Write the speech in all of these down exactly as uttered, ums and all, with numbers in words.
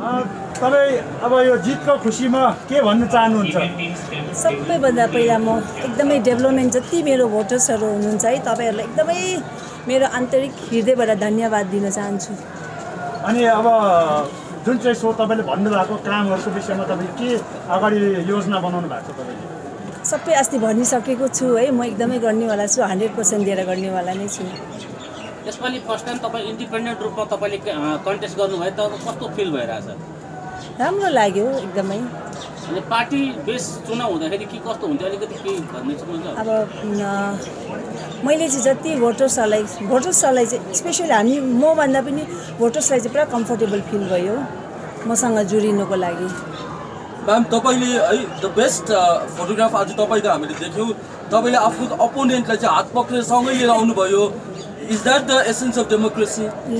तपाईँ अब यो जितको खुसीमा के भन्न चाहनुहुन्छ? सबैभन्दा पहिला म एकदमै डेभलपमेन्ट जति मेरो भोटर्सहरू हुनुहुन्छ है तपाईँहरूलाई एकदमै मेरो आन्तरिक हृदयबाट धन्यवाद दिन चाहन्छु। अनि अब जुन चाहिँ सो तपाईँले भन्नुभएको कामहरूको विषयमा तपाईँ के अगाडि योजना बनाउनु भएको छ? तपाईँले सबै अस्ति भनिसकेको छु है, म एकदमै गर्नेवाला छु, हन्ड्रेड पर्सेन्ट दिएर गर्नेवाला नै छु। यसपालि फर्स्ट टाइम तपाईँ इन्डिपेन्डेन्ट रूपमा तपाईँले कन्टेस्ट गर्नुभयो त कस्तो फिल भइरहेछ? राम्रो लाग्यो एकदमै। अनि पार्टी बेस चुनाव हुँदाखेरि के कस्तो हुन्थ्यो अलिकति के भन्ने चाहनुहुन्छ? अब मैले चाहिँ जति भोटर्सहरूलाई भोटर्सहरूलाई चाहिँ स्पेसली हामी मभन्दा पनि भोटर्सलाई चाहिँ पुरा कम्फर्टेबल फिल भयो मसँग जोडिनुको लागि। म्याम तपाईँले है द बेस्ट फोटोग्राफ आज तपाईँको हामीले देख्यौँ। तपाईँले आफ्नो अपोनेन्टलाई चाहिँ हात पक्रेर सँगै लिएर आउनुभयो। Is that the essence of democracy?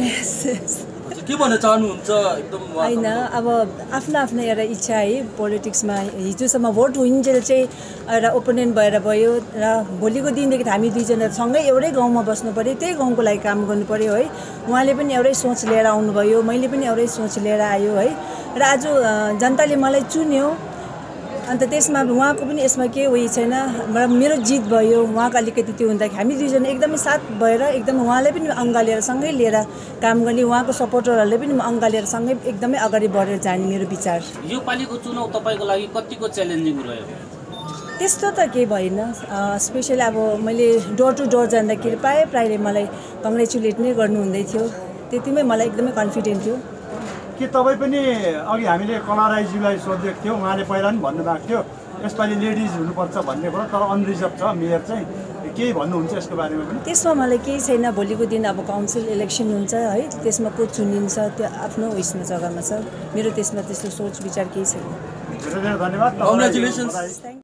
के भन्न चाहनुहुन्छ? एकदम होइन, अब आफ्नो आफ्नो एउटा इच्छा है पोलिटिक्समा। हिजोसम्म भोट हुन्जेल चाहिँ एउटा ओपोनेन्ट भएर भयो र भोलिको दिनदेखि हामी दुईजना सँगै एउटै गाउँमा बस्नु पऱ्यो, त्यही गाउँको लागि काम गर्नु पऱ्यो है। उहाँले पनि एउटै सोच लिएर आउनुभयो, मैले पनि एउटै सोच लिएर आयो है। र आज जनताले मलाई चुन्यो, अन्त त्यसमा उहाँको पनि यसमा केही उयो छैन। मेरो जित भयो, उहाँको अलिकति त्यो हुँदाखेरि हामी दुईजना एकदमै साथ भएर एकदम उहाँलाई पनि अँगालेर सँगै लिएर काम गर्ने, उहाँको सपोर्टरहरूले पनि अँगालेर सँगै एकदमै अगाडि बढेर जाने मेरो विचार। यो पालिको चुनाव तपाईँको लागि कतिको च्यालेन्जिङ रह्यो? त्यस्तो त केही भएन। स्पेसली अब मैले डोर टु डोर जाँदाखेरि प्रायः प्रायःले मलाई कङ्ग्रेचुलेट नै गर्नुहुँदै थियो, त्यतिमै मलाई एकदमै कन्फिडेन्ट थियो। के तपाईँ पनि अघि हामीले कलाराईज्यूलाई सोधेको थियौँ, उहाँले पहिला पनि भन्नुभएको थियो यसपालि लेडिज हुनुपर्छ भन्ने कुरा, तर अनरिजर्भ छ मेयर चाहिँ, केही भन्नुहुन्छ यसको बारेमा पनि? त्यसमा मलाई केही छैन। भोलिको दिन अब काउन्सिल इलेक्सन हुन्छ है, त्यसमा को चुनिन्छ त्यो आफ्नो उयसमा जग्गामा छ। मेरो त्यसमा त्यस्तो सोच विचार केही छैन। धेरै धेरै धन्यवाद। कङ्ग्रेचुलेसन्स।